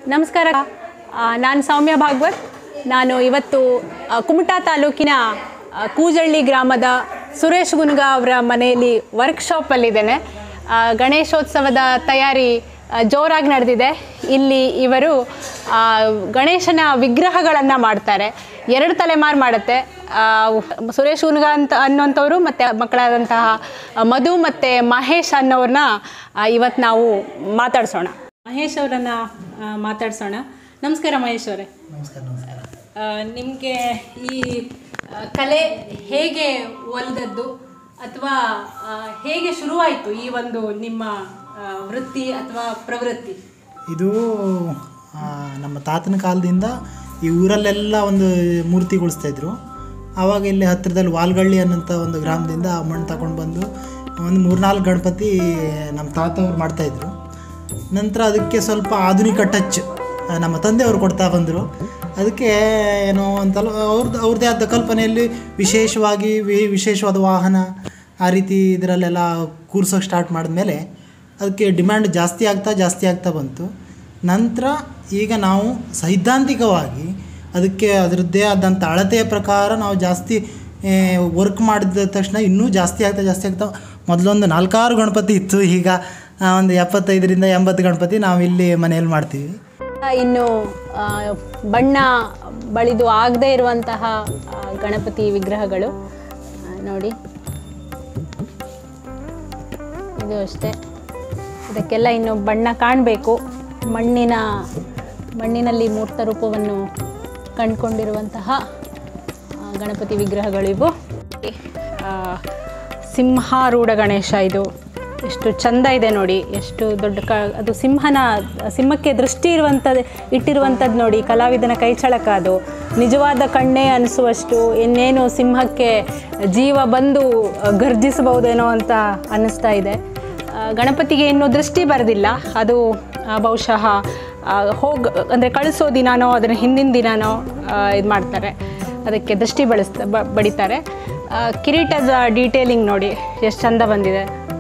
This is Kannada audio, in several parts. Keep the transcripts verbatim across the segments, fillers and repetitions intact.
ನಮಸ್ಕಾರ, ನಾನು ಸೌಮ್ಯ ಭಾಗವತ್. ನಾನು ಇವತ್ತು ಕುಮಟಾ ತಾಲೂಕಿನ ಕೂಜಳ್ಳಿ ಗ್ರಾಮದ ಸುರೇಶ್ ಗುನ್ಗ ಅವರ ಮನೆಯಲ್ಲಿ ವರ್ಕ್ಶಾಪಲ್ಲಿದ್ದೇನೆ. ಗಣೇಶೋತ್ಸವದ ತಯಾರಿ ಜೋರಾಗಿ ನಡೆದಿದೆ. ಇಲ್ಲಿ ಇವರು ಗಣೇಶನ ವಿಗ್ರಹಗಳನ್ನು ಮಾಡ್ತಾರೆ. ಎರಡು ತಲೆಮಾರು ಮಾಡುತ್ತೆ. ಸುರೇಶ್ ಗುನ್ಗ ಅಂತ ಅನ್ನೋಂಥವ್ರು ಮತ್ತು ಮಕ್ಕಳಾದಂತಹ ಮಧು ಮತ್ತು ಮಹೇಶ್ ಅನ್ನೋರನ್ನ ಇವತ್ತು ನಾವು ಮಾತಾಡ್ಸೋಣ. ಮಹೇಶ್ ಅವರನ್ನು ಮಾತಾಡ್ಸೋಣ. ನಮಸ್ಕಾರ ಮಹೇಶ್ ಅವರೇ. ನಮಸ್ಕಾರ. ನಮಸ್ಕಾರ. ನಿಮಗೆ ಈ ಕಲೆ ಹೇಗೆ ಒಲಿದದ್ದು ಅಥವಾ ಹೇಗೆ ಶುರುವಾಯಿತು ಈ ಒಂದು ನಿಮ್ಮ ವೃತ್ತಿ ಅಥವಾ ಪ್ರವೃತ್ತಿ? ಇದು ನಮ್ಮ ತಾತನ ಕಾಲದಿಂದ ಈ ಊರಲ್ಲೆಲ್ಲ ಒಂದು ಮೂರ್ತಿಗೊಳಿಸ್ತಾಯಿದ್ರು. ಆವಾಗ ಇಲ್ಲಿ ಹತ್ತಿರದಲ್ಲಿ ವಾಲ್ಗಳ್ಳಿ ಅನ್ನೋಂಥ ಒಂದು ಗ್ರಾಮದಿಂದ ಮಣ್ಣು ತಗೊಂಡು ಬಂದು ಒಂದು ಮೂರ್ನಾಲ್ಕು ಗಣಪತಿ ನಮ್ಮ ತಾತವ್ರು ಮಾಡ್ತಾಯಿದ್ರು. ನಂತರ ಅದಕ್ಕೆ ಸ್ವಲ್ಪ ಆಧುನಿಕ ಟಚ್ ನಮ್ಮ ತಂದೆಯವರು ಕೊಡ್ತಾ ಬಂದರು. ಅದಕ್ಕೆ ಏನೋ ಅಂತಲ್ಲ ಅವ್ರದ್ದು ಅವ್ರದ್ದೇ ಆದ ಕಲ್ಪನೆಯಲ್ಲಿ ವಿಶೇಷವಾಗಿ ವಿಶೇಷವಾದ ವಾಹನ ಆ ರೀತಿ ಇದರಲ್ಲೆಲ್ಲ ಕೂರ್ಸೋಕ್ಕೆ ಸ್ಟಾರ್ಟ್ ಮಾಡಿದ್ಮೇಲೆ ಅದಕ್ಕೆ ಡಿಮ್ಯಾಂಡ್ ಜಾಸ್ತಿ ಆಗ್ತಾ ಜಾಸ್ತಿ ಆಗ್ತಾ ಬಂತು. ನಂತರ ಈಗ ನಾವು ಸೈದ್ಧಾಂತಿಕವಾಗಿ ಅದಕ್ಕೆ ಅದರದ್ದೇ ಆದಂಥ ಅಳತೆಯ ಪ್ರಕಾರ ನಾವು ಜಾಸ್ತಿ ವರ್ಕ್ ಮಾಡಿದ ತಕ್ಷಣ ಇನ್ನೂ ಜಾಸ್ತಿ ಆಗ್ತಾ ಜಾಸ್ತಿ ಆಗ್ತಾ ಮೊದಲೊಂದು ನಾಲ್ಕಾರು ಗಣಪತಿ ಇತ್ತು. ಈಗ ಒಂದು ಎಪ್ಪತ್ತೈದರಿಂದ ಎಂಬತ್ತು ಗಣಪತಿ ನಾವು ಇಲ್ಲಿ ಮನೆಯಲ್ಲಿ ಮಾಡ್ತೀವಿ. ಇನ್ನು ಬಣ್ಣ ಬಳಿದು ಆಗದೇ ಇರುವಂತಹ ಗಣಪತಿ ವಿಗ್ರಹಗಳು ನೋಡಿ, ಇದು ಅಷ್ಟೇ. ಇದಕ್ಕೆಲ್ಲ ಇನ್ನು ಬಣ್ಣ ಕಾಣಬೇಕು. ಮಣ್ಣಿನ ಮಣ್ಣಿನಲ್ಲಿ ಮೂರ್ತ ರೂಪವನ್ನು ಕಂಡುಕೊಂಡಿರುವಂತಹ ಗಣಪತಿ ವಿಗ್ರಹಗಳಿವು. ಸಿಂಹಾರೂಢ ಗಣೇಶ, ಇದು ಎಷ್ಟು ಚಂದ ಇದೆ ನೋಡಿ. ಎಷ್ಟು ದೊಡ್ಡ ಕ ಅದು ಸಿಂಹನ ಸಿಂಹಕ್ಕೆ ದೃಷ್ಟಿ ಇರುವಂಥದ್ದು ಇಟ್ಟಿರುವಂಥದ್ದು ನೋಡಿ. ಕಲಾವಿದನ ಕೈಚಳಕ ಅದು. ನಿಜವಾದ ಕಣ್ಣೇ ಅನಿಸುವಷ್ಟು ಇನ್ನೇನು ಸಿಂಹಕ್ಕೆ ಜೀವ ಬಂದು ಗರ್ಜಿಸಬಹುದೇನೋ ಅಂತ ಅನ್ನಿಸ್ತಾ ಇದೆ. ಗಣಪತಿಗೆ ಇನ್ನೂ ದೃಷ್ಟಿ ಬರೋದಿಲ್ಲ. ಅದು ಬಹುಶಃ ಹೋಗಿ ಅಂದರೆ ಕಳಿಸೋ ದಿನಾನೋ ಅದನ್ನು ಹಿಂದಿನ ದಿನಾನೋ ಇದು ಮಾಡ್ತಾರೆ, ಅದಕ್ಕೆ ದೃಷ್ಟಿ ಬಳಸ್ತಾ ಬಡಿತಾರೆ. ಕಿರೀಟದ ಡೀಟೇಲಿಂಗ್ ನೋಡಿ ಎಷ್ಟು ಚಂದ ಬಂದಿದೆ.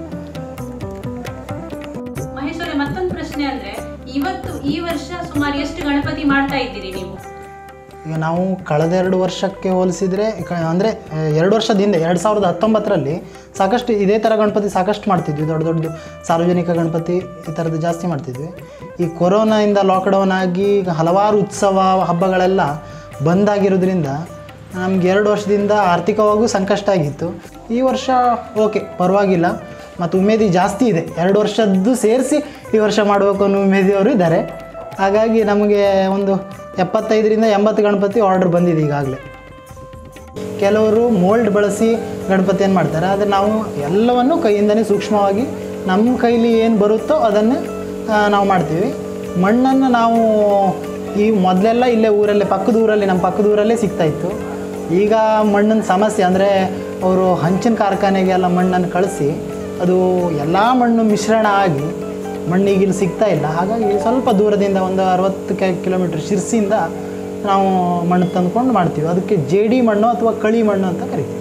ಮಹೇಶ್ವರ, ಮತ್ತೊಂದು ಪ್ರಶ್ನೆ ಅಂದರೆ, ಇವತ್ತು ಈ ವರ್ಷ ಸುಮಾರು ಎಷ್ಟು ಗಣಪತಿ ಮಾಡ್ತಾ ಇದ್ದೀರಿ ನೀವು? ಈಗ ನಾವು ಕಳೆದ ಎರಡು ವರ್ಷಕ್ಕೆ ಹೋಲಿಸಿದರೆ ಕ ಅಂದರೆ ಎರಡು ವರ್ಷದ ಹಿಂದೆ ಎರಡು ಸಾವಿರದ ಹತ್ತೊಂಬತ್ತರಲ್ಲಿ ಸಾಕಷ್ಟು ಇದೇ ಥರ ಗಣಪತಿ ಸಾಕಷ್ಟು ಮಾಡ್ತಿದ್ವಿ. ದೊಡ್ಡ ದೊಡ್ಡ ಸಾರ್ವಜನಿಕ ಗಣಪತಿ ಈ ಥರದ್ದು ಜಾಸ್ತಿ ಮಾಡ್ತಿದ್ವಿ. ಈ ಕೊರೋನಾಯಿಂದ ಲಾಕ್ಡೌನ್ ಆಗಿ ಹಲವಾರು ಉತ್ಸವ ಹಬ್ಬಗಳೆಲ್ಲ ಬಂದಾಗಿರೋದ್ರಿಂದ ನಮ್ಗೆ ಎರಡು ವರ್ಷದಿಂದ ಆರ್ಥಿಕವಾಗೂ ಸಂಕಷ್ಟ ಆಗಿತ್ತು. ಈ ವರ್ಷ ಓಕೆ ಪರವಾಗಿಲ್ಲ, ಮತ್ತು ಉಮೇದಿ ಜಾಸ್ತಿ ಇದೆ. ಎರಡು ವರ್ಷದ್ದು ಸೇರಿಸಿ ಈ ವರ್ಷ ಮಾಡಬೇಕು ಅನ್ನೋ ಉಮೇದಿಯವರು ಇದ್ದಾರೆ. ಹಾಗಾಗಿ ನಮಗೆ ಒಂದು ಎಪ್ಪತ್ತೈದರಿಂದ ಎಂಬತ್ತು ಗಣಪತಿ ಆರ್ಡರ್ ಬಂದಿದೆ ಈಗಾಗಲೇ. ಕೆಲವರು ಮೋಲ್ಡ್ ಬಳಸಿ ಗಣಪತಿಯನ್ನು ಮಾಡ್ತಾರೆ. ಆದರೆ ನಾವು ಎಲ್ಲವನ್ನು ಕೈಯಿಂದನೇ ಸೂಕ್ಷ್ಮವಾಗಿ ನಮ್ಮ ಕೈಲಿ ಏನು ಬರುತ್ತೋ ಅದನ್ನು ನಾವು ಮಾಡ್ತೀವಿ. ಮಣ್ಣನ್ನು ನಾವು ಈ ಮೊದಲೆಲ್ಲ ಇಲ್ಲೇ ಊರಲ್ಲೇ ಪಕ್ಕದ ಊರಲ್ಲಿ ನಮ್ಮ ಪಕ್ಕದ ಊರಲ್ಲೇ ಸಿಗ್ತಾಯಿತ್ತು. ಈಗ ಮಣ್ಣಿನ ಸಮಸ್ಯೆ ಅಂದರೆ ಅವರು ಹಂಚಿನ ಕಾರ್ಖಾನೆಗೆಲ್ಲ ಮಣ್ಣನ್ನು ಕಳಿಸಿ ಅದು ಎಲ್ಲ ಮಣ್ಣು ಮಿಶ್ರಣ ಆಗಿ ಮಣ್ಣಿಗಿಲ್ಲಿ ಸಿಗ್ತಾ ಇಲ್ಲ. ಹಾಗಾಗಿ ಸ್ವಲ್ಪ ದೂರದಿಂದ ಒಂದು ಅರವತ್ತು ಕಿಲೋಮೀಟ್ರ್ ಶಿರ್ಸಿಯಿಂದ ನಾವು ಮಣ್ಣು ತಂದುಕೊಂಡು ಮಾಡ್ತೀವಿ. ಅದಕ್ಕೆ ಜೇಡಿ ಮಣ್ಣು ಅಥವಾ ಕಳಿ ಮಣ್ಣು ಅಂತ ಕರಿತೀವಿ.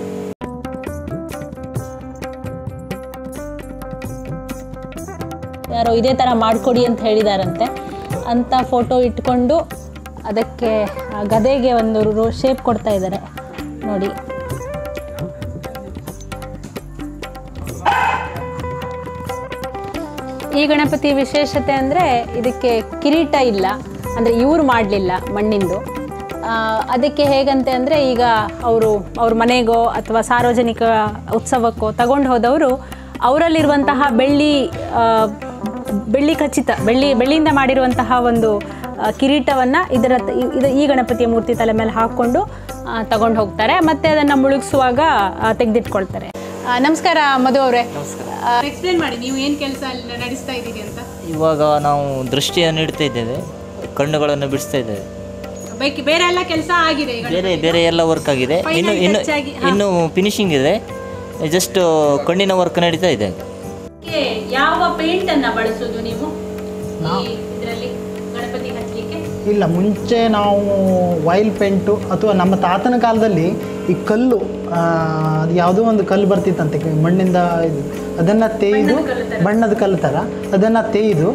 ಯಾರೋ ಇದೇ ಥರ ಮಾಡಿಕೊಡಿ ಅಂತ ಹೇಳಿದಾರಂತೆ. ಅಂಥ ಫೋಟೋ ಇಟ್ಕೊಂಡು ಅದಕ್ಕೆ ಗದೆಗೆ ಒಂದು ರೋ ಶೇಪ್ ಕೊಡ್ತಾ ಇದ್ದಾರೆ ನೋಡಿ. ಈ ಗಣಪತಿ ವಿಶೇಷತೆ ಅಂದರೆ ಇದಕ್ಕೆ ಕಿರೀಟ ಇಲ್ಲ, ಅಂದರೆ ಇವ್ರು ಮಾಡಲಿಲ್ಲ ಮಣ್ಣಿಂದು. ಅದಕ್ಕೆ ಹೇಗಂತೆ ಅಂದರೆ, ಈಗ ಅವರು ಅವ್ರ ಮನೆಗೋ ಅಥವಾ ಸಾರ್ವಜನಿಕ ಉತ್ಸವಕ್ಕೋ ತಗೊಂಡು ಹೋದವರು ಅವರಲ್ಲಿರುವಂತಹ ಬೆಳ್ಳಿ ಬೆಳ್ಳಿ ಖಚಿತ ಬೆಳ್ಳಿ ಬೆಳ್ಳಿಯಿಂದ ಮಾಡಿರುವಂತಹ ಒಂದು ಕಿರೀಟವನ್ನು ಇದರ ಇದು ಈ ಗಣಪತಿಯ ಮೂರ್ತಿ ತಲೆ ಮೇಲೆ ಹಾಕ್ಕೊಂಡು ತಗೊಂಡು ಹೋಗ್ತಾರೆ. ಮತ್ತು ಅದನ್ನು ಮುಳುಗಿಸುವಾಗ ತೆಗೆದಿಟ್ಕೊಳ್ತಾರೆ. ನಮಸ್ಕಾರ ಮಧು ಅವರೇ. ಎಕ್ಸ್ಪ್ಲೇನ್ ಮಾಡಿ, ನೀವು ಏನು ಕೆಲಸ ನಡೆಸ್ತಾ ಇದ್ದೀರಿ ಅಂತ. ಇವಾಗ ನಾವು ದೃಷ್ಟಿಯನ್ನು ಇಡ್ತಾ ಇದ್ದೇವೆ, ಕಣ್ಣುಗಳನ್ನು ಬಿಡಿಸ್ತಾ ಇದ್ದೇವೆ. ಬೇರೆ ಎಲ್ಲ ಕೆಲಸ ಆಗಿದೆ, ಬೇರೆ ಬೇರೆ ಎಲ್ಲ ವರ್ಕ್ ಆಗಿದೆ. ಇನ್ನು ಇನ್ನು ಇನ್ನು ಫಿನಿಶಿಂಗ್ ಇದೆ. ಜಸ್ಟ್ ಕಣ್ಣಿನ ವರ್ಕ್ ನಡೀತಾ ಇದೆ. ಯಾವ ಪೇಂಟ್ ಅನ್ನು ಬಳಸೋದು ನೀವು ಇದರಲ್ಲಿ ಗಣಪತಿ ಹಚ್ಚಲಿಕ್ಕೆ? ಇಲ್ಲ, ಮುಂಚೆ ನಾವು ವೈಲ್ ಪೇಂಟು ಅಥವಾ ನಮ್ಮ ತಾತನ ಕಾಲದಲ್ಲಿ ಈ ಕಲ್ಲು ಅದು ಯಾವುದೋ ಒಂದು ಕಲ್ಲು ಬರ್ತಿತ್ತಂತೆ ಮಣ್ಣಿಂದ, ಅದನ್ನು ತೇಯ್ದು ಬಣ್ಣದ ಕಲ್ಲು ಥರ ಅದನ್ನು ತೇಯ್ದು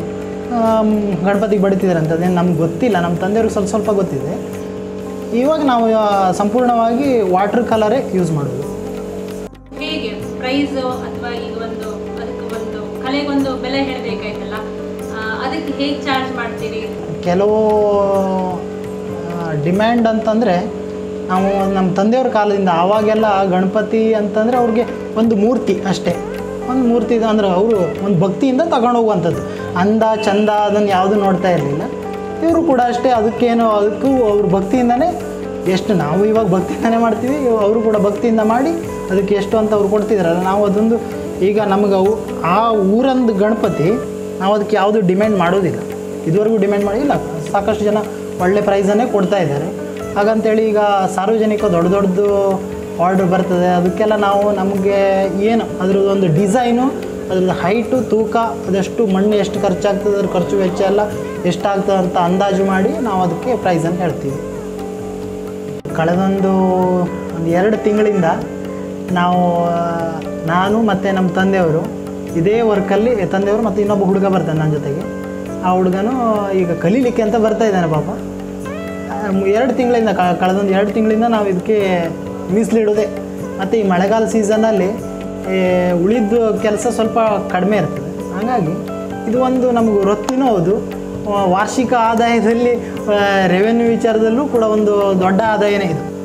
ಗಣಪತಿಗೆ ಬಡಿತಿದ್ದಾರೆ ಅಂತ ಅದೇನು ನಮ್ಗೆ ಗೊತ್ತಿಲ್ಲ, ನಮ್ಮ ತಂದೆಯವ್ರಿಗೆ ಸ್ವಲ್ಪ ಸ್ವಲ್ಪ ಗೊತ್ತಿದೆ. ಇವಾಗ ನಾವು ಸಂಪೂರ್ಣವಾಗಿ ವಾಟರ್ ಕಲರೇ ಯೂಸ್ ಮಾಡೋದು. ಹೇಗೆ ಪ್ರೈಸು ಅಥವಾ ಈಗ ಒಂದು ಅದಕ್ಕೆ ಒಂದು ಕಲೆಗೊಂದು ಬೆಲೆ ಹೇಳಬೇಕಾಯ್ತಲ್ಲ, ಅದಕ್ಕೆ ಹೇಗೆ ಚಾರ್ಜ್ ಮಾಡ್ತೀರಿ? ಕೆಲವು ಡಿಮ್ಯಾಂಡ್ ಅಂತಂದರೆ ನಾವು ನಮ್ಮ ತಂದೆಯವ್ರ ಕಾಲದಿಂದ ಆವಾಗೆಲ್ಲ ಗಣಪತಿ ಅಂತಂದರೆ ಅವ್ರಿಗೆ ಒಂದು ಮೂರ್ತಿ ಅಷ್ಟೇ, ಒಂದು ಮೂರ್ತಿ ಅಂದರೆ ಅವರು ಒಂದು ಭಕ್ತಿಯಿಂದ ತಗೊಂಡೋಗುವಂಥದ್ದು. ಅಂದ ಚಂದ ಅದನ್ನು ಯಾವುದೂ ನೋಡ್ತಾ ಇರಲಿಲ್ಲ. ಇವರು ಕೂಡ ಅಷ್ಟೇ, ಅದಕ್ಕೇನು ಅದಕ್ಕೂ ಅವ್ರ ಭಕ್ತಿಯಿಂದನೇ ಎಷ್ಟು ನಾವು ಇವಾಗ ಭಕ್ತಿಯಿಂದನೇ ಮಾಡ್ತೀವಿ, ಅವರು ಕೂಡ ಭಕ್ತಿಯಿಂದ ಮಾಡಿ ಅದಕ್ಕೆ ಎಷ್ಟು ಅಂತ ಅವ್ರು ಕೊಡ್ತಿದ್ರಲ್ಲ, ನಾವು ಅದೊಂದು ಈಗ ನಮಗೆ ಅವು ಆ ಊರಂದು ಗಣಪತಿ ನಾವು ಅದಕ್ಕೆ ಯಾವುದು ಡಿಮ್ಯಾಂಡ್ ಮಾಡೋದಿಲ್ಲ, ಇದುವರೆಗೂ ಡಿಮ್ಯಾಂಡ್ ಮಾಡಿಲ್ಲ. ಸಾಕಷ್ಟು ಜನ ಒಳ್ಳೆ ಪ್ರೈಸನ್ನೇ ಕೊಡ್ತಾ ಇದ್ದಾರೆ. ಹಾಗಂತೇಳಿ ಈಗ ಸಾರ್ವಜನಿಕ ದೊಡ್ಡ ದೊಡ್ಡದು ಆರ್ಡ್ರ್ ಬರ್ತದೆ, ಅದಕ್ಕೆಲ್ಲ ನಾವು ನಮಗೆ ಏನು ಅದ್ರದ್ದು ಒಂದು ಡಿಸೈನು, ಅದ್ರದ್ದು ಹೈಟು, ತೂಕ, ಅದೆಷ್ಟು ಮಣ್ಣು ಎಷ್ಟು ಖರ್ಚಾಗ್ತದೆ, ಅದ್ರ ಖರ್ಚು ವೆಚ್ಚ ಎಲ್ಲ ಎಷ್ಟಾಗ್ತದೆ ಅಂತ ಅಂದಾಜು ಮಾಡಿ ನಾವು ಅದಕ್ಕೆ ಪ್ರೈಸನ್ನು ಹೇಳ್ತೀವಿ. ಕಳೆದೊಂದು ಒಂದು ಎರಡು ತಿಂಗಳಿಂದ ನಾವು ನಾನು ಮತ್ತು ನಮ್ಮ ತಂದೆಯವರು ಇದೇ ವರ್ಕಲ್ಲಿ, ತಂದೆಯವರು ಮತ್ತು ಇನ್ನೊಬ್ಬ ಹುಡುಗ ಬರ್ತಾನೆ ನನ್ನ ಜೊತೆಗೆ. ಆ ಹುಡುಗನೂ ಈಗ ಕಲೀಲಿಕ್ಕೆ ಅಂತ ಬರ್ತಾ ಇದ್ದಾನೆ ಪಾಪ. ಎರಡು ತಿಂಗಳಿಂದ ಕಳೆದೊಂದು ಎರಡು ತಿಂಗಳಿಂದ ನಾವು ಇದಕ್ಕೆ ಮೀಸಲಿಡೋದೆ. ಮತ್ತು ಈ ಮಳೆಗಾಲ ಸೀಸನ್ನಲ್ಲಿ ಉಳಿದ ಕೆಲಸ ಸ್ವಲ್ಪ ಕಡಿಮೆ ಇರ್ತದೆ. ಹಾಗಾಗಿ ಇದು ಒಂದು ನಮಗೆ ವೃತ್ತಿನೂ ಹೌದು, ವಾರ್ಷಿಕ ಆದಾಯದಲ್ಲಿ ರೆವೆನ್ಯೂ ವಿಚಾರದಲ್ಲೂ ಕೂಡ ಒಂದು ದೊಡ್ಡ ಆದಾಯನೇ ಇದು.